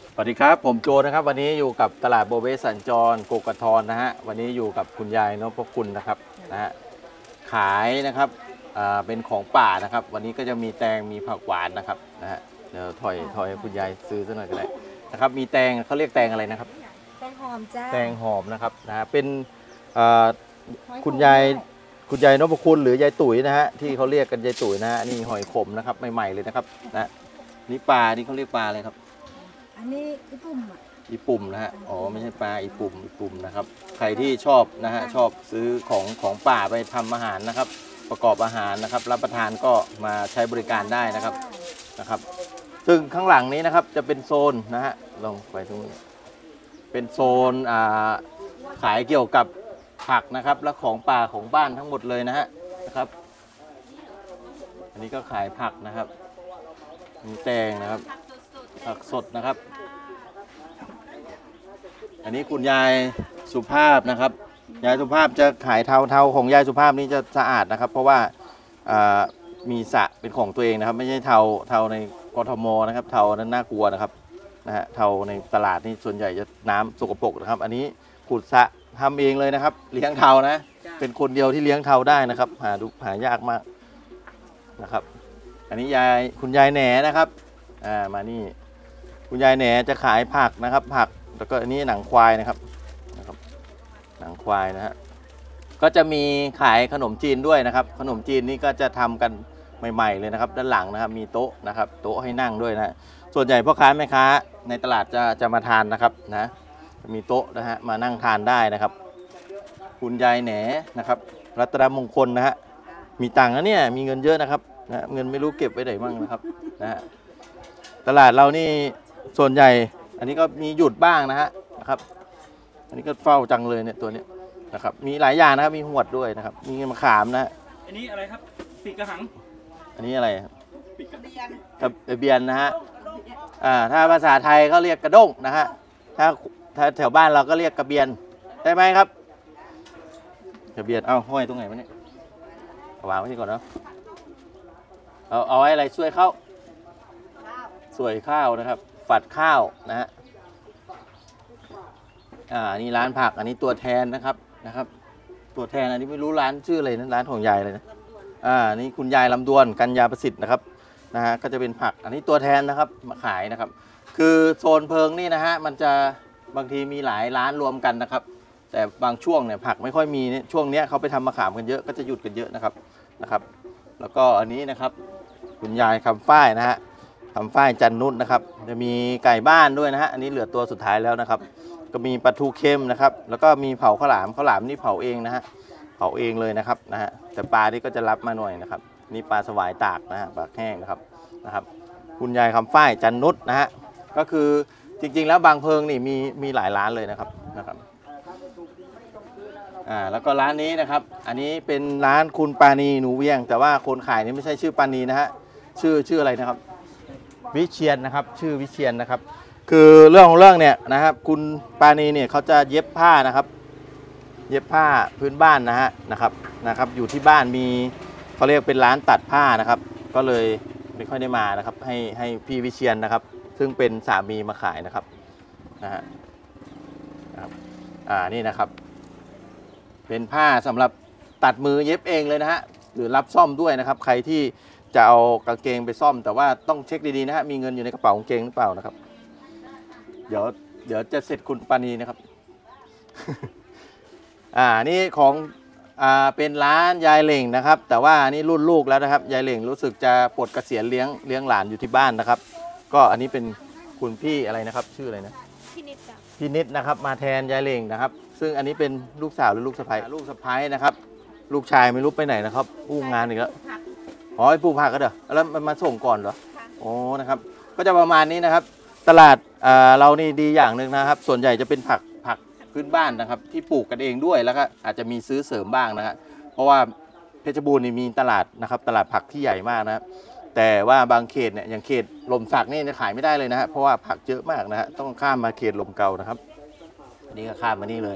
สวัสดีครับผมโจนะครับวันนี้อยู่กับตลาดโบเวสัญจรโกกทรนะฮะวันนี้อยู่กับคุณยายนพคุณนะครับนะฮะขายนะครับเป็นของป่านะครับวันนี้ก็จะมีแตงมีผักหวานนะครับนะฮะเดี๋ยวถอยให้คุณยายซื้อสักหน่อยก็ได้นะครับมีแตงเขาเรียกแตงอะไรนะครับแตงหอมจ้าแตงหอมนะครับนะฮะเป็นคุณยายนพคุณหรือยายตุ๋ยนะฮะที่เขาเรียกกันยายตุ๋ยนะฮะนี่หอยขมนะครับใหม่ๆเลยนะครับนะนี่ปลานี่เขาเรียกปลาอะไรครับอันนี้อีปุ่มอ่ะอีปุ่มนะฮะอ๋อไม่ใช่ปลาอีปุ่มนะครับใครที่ชอบนะฮะชอบซื้อของป่าไปทำอาหารนะครับประกอบอาหารนะครับรับประทานก็มาใช้บริการได้นะครับซึ่งข้างหลังนี้นะครับจะเป็นโซนนะฮะลงไปตรงนี้เป็นโซนขายเกี่ยวกับผักนะครับและของป่าของบ้านทั้งหมดเลยนะครับอันนี้ก็ขายผักนะครับมีแตงนะครับผักสดนะครับอันนี้คุณยายสุภาพนะครับยายสุภาพจะขายเทาของยายสุภาพนี้จะสะอาดนะครับเพราะว่ามีสระเป็นของตัวเองนะครับไม่ใช่เทาในกทมนะครับเทานั้นน่ากลัวนะครับนะฮะเทาในตลาดนี่ส่วนใหญ่จะน้ำสกปรกนะครับอันนี้ขุดสระทำเองเลยนะครับเลี้ยงเทานะเป็นคนเดียวที่เลี้ยงเทาได้นะครับหายากมากนะครับอันนี้คุณยายแหนนะครับมานี่คุณยายแหนจะขายผักนะครับผักแล้วก็อันนี้หนังควายนะครับหนังควายนะฮะก็จะมีขายขนมจีนด้วยนะครับขนมจีนนี่ก็จะทำกันใหม่ๆเลยนะครับด้านหลังนะครับมีโต๊ะนะครับโต๊ะให้นั่งด้วยนะส่วนใหญ่พ่อค้าแม่ค้าในตลาดจะมาทานนะครับนะมีโต๊ะนะฮะมานั่งทานได้นะครับคุณยายแหนนะครับรัตนมงคลนะฮะมีตังค์นะเนี่ยมีเงินเยอะนะครับนะเงินไม่รู้เก็บไว้ไหนบ้างนะครับนะฮะตลาดเรานี่ส่วนใหญ่อันนี้ก็มีหยุดบ้างนะครับอันนี้ก็เฝ้าจังเลยเนี่ยตัวนี้นะครับมีหลายอย่างนะครับมีหวดด้วยนะครับมีมะขามนะอันนี้อะไรครับปีกกระหังอันนี้อะไรปีกกระเบียนกระเบียนนะฮะถ้าภาษาไทยเขาเรียกกระด้งนะฮะถ้าแถวบ้านเราก็เรียกกระเบียนได้ไหมครับกระเบียนเอาห้อยตรงไหนวะเนี่ยวางไว้ที่ก่อนเนาะเอาไว้อะไรช่วยเข้าสวยข้าวนะครับฝัดข้าวนะฮะนี่ร้านผักอันนี้ตัวแทนนะครับตัวแทนอันนี้ไม่รู้ร้านชื่ออะไรนะร้านของยายเลยนะนี่คุณยายลำดวนกัญญาประสิทธิ์นะครับนะฮะก็จะเป็นผักอันนี้ตัวแทนนะครับมาขายนะครับคือโซนเพิงนี่นะฮะมันจะบางทีมีหลายร้านรวมกันนะครับแต่บางช่วงเนี่ยผักไม่ค่อยมีช่วงนี้เขาไปทำมะขามกันเยอะก็จะหยุดกันเยอะนะครับแล้วก็อันนี้นะครับคุณยายคำฝ้ายนะฮะทำฝ้ายจันนุชนะครับจะมีไก่บ้านด้วยนะฮะอันนี้เหลือตัวสุดท้ายแล้วนะครับก็มีปลาทูเค็มนะครับแล้วก็มีเผาข้าวหลามนี่เผาเองนะฮะเผาเองเลยนะครับแต่ปลาที่ก็จะรับมาหน่อยนะครับนี่ปลาสวายตากนะฮะปลาแห้งนะครับคุณยายคำฝ้ายจันนุชนะฮะก็คือจริงๆแล้วบางเพิงนี่มีหลายร้านเลยนะครับแล้วก็ร้านนี้นะครับอันนี้เป็นร้านคุณปานีหนูเวียงแต่ว่าคนขายนี่ไม่ใช่ชื่อปานีนะฮะชื่ออะไรนะครับวิเชียนนะครับชื่อวิเชียนนะครับคือเรื่องเนี่ยนะครับคุณปานีเนี่ยเขาจะเย็บผ้านะครับเย็บผ้าพื้นบ้านนะครับอยู่ที่บ้านมีเขาเรียกเป็นร้านตัดผ้านะครับก็เลยไม่ค่อยได้มานะครับให้พี่วิเชียนนะครับซึ่งเป็นสามีมาขายนะครับนี่นะครับเป็นผ้าสำหรับตัดมือเย็บเองเลยนะฮะหรือรับซ่อมด้วยนะครับใครที่จะเอากางเกงไปซ่อมแต่ว่าต้องเช็คดีๆนะฮะมีเงินอยู่ในกระเป๋ากางเกงหรือเปล่านะครับเดี๋ยวจะเสร็จคุณปานีนะครับ นี่ของเป็นร้านยายเหล่งนะครับแต่ว่านี่รุ่นลูกแล้วนะครับยายเหล่งรู้สึกจะปลดเกษียณเลี้ยงหลานอยู่ที่บ้านนะครับก็อันนี้เป็นคุณพี่อะไรนะครับชื่ออะไรนะพี่นิดนะครับมาแทนยายเหล่งนะครับซึ่งอันนี้เป็นลูกสาวหรือลูกสะใภ้นะครับลูกชายไม่รู้ไปไหนนะครับอู้งานอีกแล้วอ๋อไอ้ปลูกผักก็เด้อแล้วมันมาส่งก่อนเหรอโอ้นะครับก็จะประมาณนี้นะครับตลาดเรานี่ดีอย่างหนึ่งนะครับส่วนใหญ่จะเป็นผักพื้นบ้านนะครับที่ปลูกกันเองด้วยแล้วก็อาจจะมีซื้อเสริมบ้างนะฮะเพราะว่าเพชรบูรณ์นี่มีตลาดนะครับตลาดผักที่ใหญ่มากนะครับแต่ว่าบางเขตเนี่ยอย่างเขตลมสักนี่ขายไม่ได้เลยนะฮะเพราะว่าผักเยอะมากนะฮะต้องข้ามมาเขตลมเก่านะครับอันนี้ก็ข้ามมานี่เลย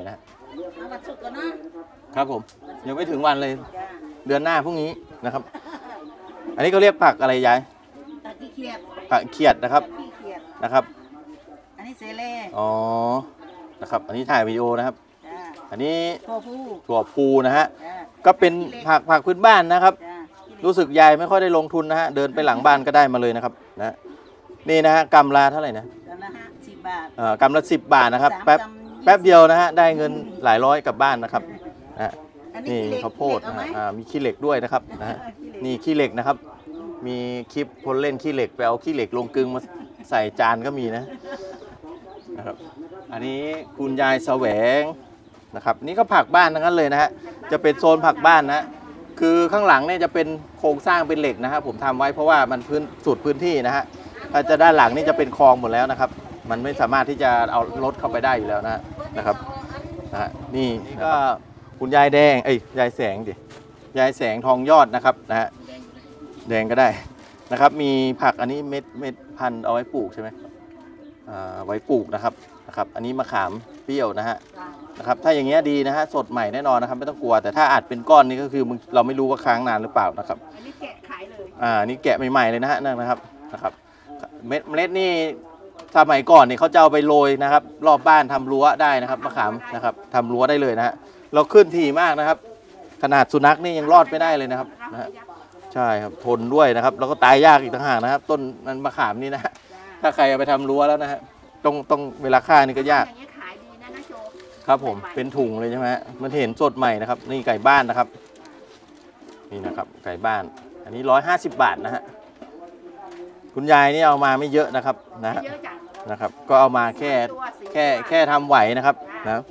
นะครับผมยังไม่ถึงวันเลยเดือนหน้าพรุ่งนี้นะครับอันนี้เขาเรียกผักอะไรยายผักเขียดนะครับนนี้เซเล่อ๋อนะครับอันนี้ถ่ายวิดีโอนะครับจ้าอันนี้ตัวผู้ถั่วพูนะฮะจ้าก็เป็นผักพื้นบ้านนะครับจ้ารู้สึกยายไม่ค่อยได้ลงทุนนะฮะเดินไปหลังบ้านก็ได้มาเลยนะครับนะนี่นะฮะกำละเท่าไหร่นะกันละ10 บาทกำละ10 บาทนะครับสามแป๊บกำแป๊บเดียวนะฮะได้เงินหลายร้อยกลับบ้านนะครับนะอันนี่ขี้เหล็กข้าวโพดเอานะไหมฮะมีขี้เหล็กด้วยนะครับนะฮะขี้เหล็กนี่ขี้เหล็กนะครับ มีคลิปคนเล่นขี้เหล็กไปเอาขี้เหล็กลงกึงมาใส่จานก็มีนะครับอันนี้คุณยายแสวงนะครับนี่ก็ผักบ้านทั้งนั้นเลยนะฮะจะเป็นโซนผักบ้านนะคือข้างหลังเนี่ยจะเป็นโครงสร้างเป็นเหล็กนะฮะผมทำไว้เพราะว่ามันสุดพื้นที่นะฮะถ้าจะด้านหลังนี่จะเป็นคลองหมดแล้วนะครับ มันไม่สามารถที่จะเอารถเข้าไปได้อยู่แล้วนะครับนะฮะนี่ก็คุณยายแดงยายแสงดิยายแสงทองยอดนะครับนะฮะแดงก็ได้นะครับมีผักอันนี้เม็ดพันธุ์เอาไว้ปลูกใช่ไหมไว้ปลูกนะครับอันนี้มะขามเปรี้ยวนะครับถ้าอย่างเงี้ยดีนะฮะสดใหม่แน่นอนนะครับไม่ต้องกลัวแต่ถ้าอัดเป็นก้อนนี่ก็คือเราไม่รู้ว่าค้างนานหรือเปล่านะครับอันนี้แกะขายเลยนี่แกะใหม่ๆเลยนะฮะนะครับเม็ดนี่สมัยก่อนเนี่ยเขาจะเอาไปโรยนะครับรอบบ้านทำรั้วได้นะครับมะขามนะครับทำรั้วได้เลยนะฮะเราขึ้นถี่มากนะครับ ขนาดสุนัขนี่ยังรอดไม่ได้เลยนะครับนะฮะใช่ครับทนด้วยนะครับแล้วก็ตายยากอีกต่างหากนะครับ ต้นนั้นมะขามนี่นะฮะถ้าใครเอาไปทำรั้วแล้วนะฮะต้องเวลาฆ่านี่ก็ยากอย่างนี้ขายดีนะนะโจครับผมเป็นถุงเลยใช่ไหมฮะมันเห็นสดใหม่นะครับนี่ไก่บ้านนะครับนี่นะครับไก่บ้านอันนี้150 บาทนะฮะคุณยายนี่เอามาไม่เยอะนะครับนะฮะเยอะจังนะครับก็เอามาแค่ทำไหวนะครับนะครับ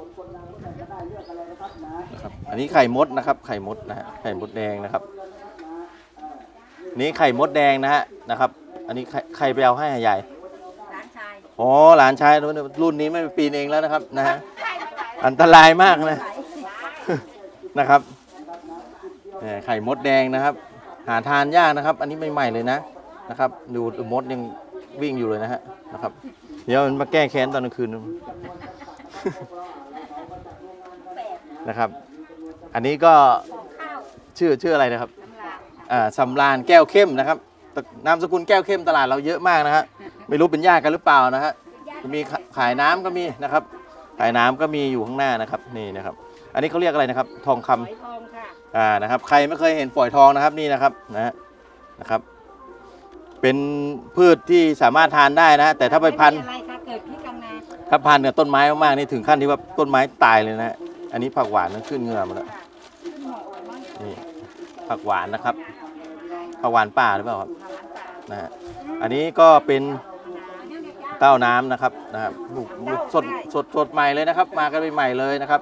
อันนี้ไข่มดนะครับไข่มดนะฮะไข่มดแดงนะครับนี่ไข่มดแดงนะครับอันนี้ใครไปเอาให้ยายร้านชายอ๋อหลานชายรุ่นนี้ไม่ปีนเองแล้วนะครับนะฮะอันตรายมากนะนะครับไข่มดแดงนะครับหาทานยากนะครับอันนี้ใหม่ๆเลยนะครับดูมดยังวิ่งอยู่เลยนะครับเดี๋ยวมันมาแก้แค้นตอนกลางคืนนะครับอันนี้ก็ชื่ออะไรนะครับสำราญแก้วเข้มนะครับนามสกุลแก้วเข้มตลาดเราเยอะมากนะฮะไม่รู้เป็นญาติกันหรือเปล่านะฮะมีขายน้ำก็มีนะครับขายน้ำก็มีอยู่ข้างหน้านะครับนี่นะครับอันนี้เขาเรียกอะไรนะครับทองคำทองค่ะนะครับใครไม่เคยเห็นฝอยทองนะครับนี่นะครับเป็นพืชที่สามารถทานได้นะแต่ถ้าไปพันอะไรคะเกิดที่กลางนาถ้าพันกับต้นไม้มากๆนี่ถึงขั้นที่ว่าต้นไม้ตายเลยนะฮะอันนี้ผักหวานนั้นขึ้นเงือกมาแล้วนี่ผักหวานนะครับผักหวานป่าหรือเปล่าครับนะฮะอันนี้ก็เป็นเต้าน้ำนะครับลูกสดใหม่เลยนะครับมากันใหม่ๆเลยนะครับ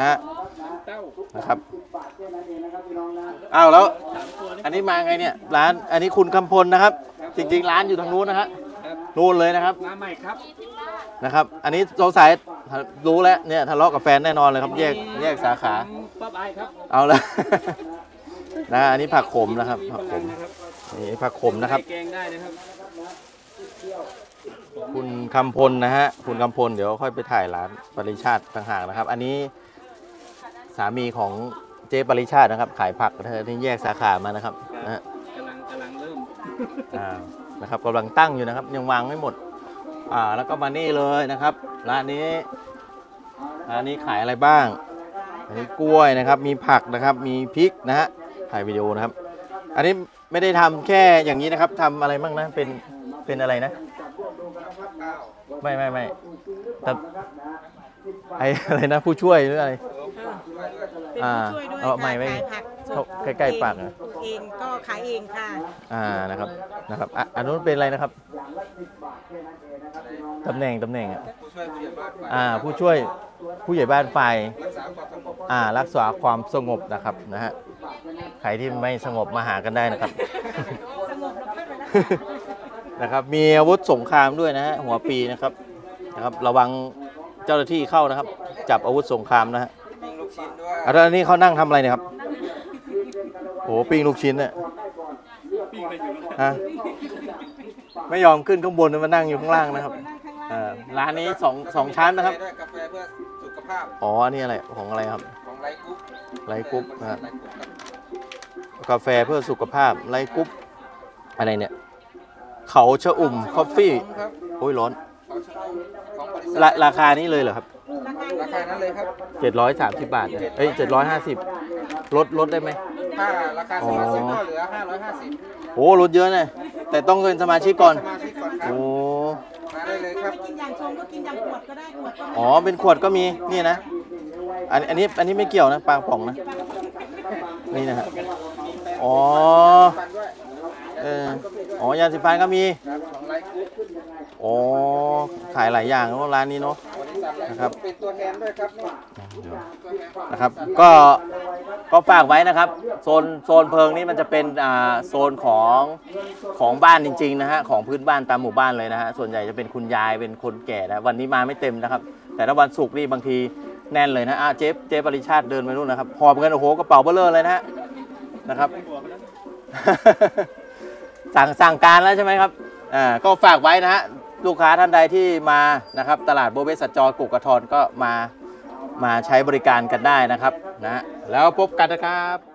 นะครับอ้าวแล้วอันนี้มาไงเนี่ยร้านอันนี้คุณคำพลนะครับจริงๆร้านอยู่ทางนู้นนะฮะนู่นเลยนะครับมาใหม่ครับนะครับอันนี้สงสัยรู้แล้วเนี่ยทะเลาะกับแฟนแน่นอนเลยครับแยกสาขาป๊อบไอครับเอาละ นะอันนี้ผักขมนะครับผักขมนะครับนี่ผักขมนะครับแกงได้นะครับคุณคำพลนะฮะคุณคำพลเดี๋ยวค่อยไปถ่ายร้านปริชาติต่างหากนะครับ อันนี้สามีของเจ๊ปริชาตินะครับ ขายผักเธอที่แยกสาขามานะครับนะฮะกำลังเริ่มนะครับกำลังตั้งอยู่นะครับยังวางไม่หมดแล้วก็มานี่เลยนะครับร้านนี้ขายอะไรบ้างอันนี้กล้วยนะครับมีผักนะครับมีพริกนะฮะถ่ายวิดีโอนะครับ อันนี้ไม่ได้ทำแค่อย่างนี้นะครับทำอะไรบ้างนะเป็นอะไรนะไม่แต่อะไรนะผู้ช่วยหรืออะไรเป็นผู้ช่วยด้วยเอาใหม่ไว้ขายผักสดใกล้ๆปากนะปลูกเองก็ขายเองค่ะนะครับอันนู้นเป็นอะไรนะครับตำแหน่งอ่ะผู้ช่วยผู้ใหญ่บ้านฝ่ายรักษาความสงบนะครับนะฮะใครที่ไม่สงบมาหากันได้นะครับ นะครับมีอาวุธสงครามด้วยนะฮะหัวปีนะครับระวังเจ้าหน้าที่เข้านะครับ จับอาวุธสงครามนะฮะปิ้งลูกชิ้นด้วยแล้วอันนี้เขานั่งทำอะไรเนี่ยครับโอ้ปิ้งลูกชิ้นเนี่ยปิ้งไปอยู่แล้วฮะไม่ยอมขึ้นข้างบนมานั่งอยู่ข้างล่างนะครับร้านนี้สองชั้นนะครับกาแฟเพื่อสุขภาพอ๋ออันนี้อะไรของอะไรครับของไลฟ์กรุ๊ปไลฟ์กรุ๊ปนะฮะกาแฟเพื่อสุขภาพไลฟ์กรุ๊ปอะไรเนี่ยเขาชะอุ่มคอฟฟี่ครับโอ้ยร้อนเขาของบริษัทราคานี้เลยเหรอครับราคานั้นเลยครับ 730 บาทเนี่ยเอ้ย750ลดได้ไหมถ้าราคาสมาชิกก็เหลือ550 โอ้ลดเยอะนะแต่ต้องเป็นสมาชิกก่อนสมาชิกก่อนครับโอ้มาได้เลยครับไม่กินอย่างชงก็กินอย่างขวดก็ได้ขวดก็อ๋อเป็นขวดก็มีนี่นะอันนี้ไม่เกี่ยวนะปลากระป๋องนะนี่นะฮะอ๋อฟันด้วยอ๋อยาสีฟันก็มีครับของไลฟ์กรุ๊ปอ๋อขายหลายอย่างเนอะร้านนี้เนาะบริษัทไลฟ์นะกครัรุ๊บปเป็นตัวแทนด้วยครับนี่ตัวแทนนะครับก็ฝากไว้นะครับโซนเพิงนี้มันจะเป็นโซนของบ้านจริงๆนะฮะของพื้นบ้านตามหมู่บ้านเลยนะฮะส่วนใหญ่จะเป็นคุณยายเป็นคนแก่นะวันนี้มาไม่เต็มนะครับแต่ถ้าวันศุกร์นี่บางทีแน่นเลยนะเจ๊ปริชาติเดินไปนู่นนะครับหอบเงินโอ้โหกระเป๋าเบ้อเร่อเลยนะฮะนะครับ สั่งการแล้วใช่ไหมครับก็ฝากไว้นะฮะลูกค้าท่านใดที่มานะครับตลาดโบเวสสัจจรกุกกระทอนก็มาใช้บริการกันได้นะครับนะแล้วพบกันนะครับ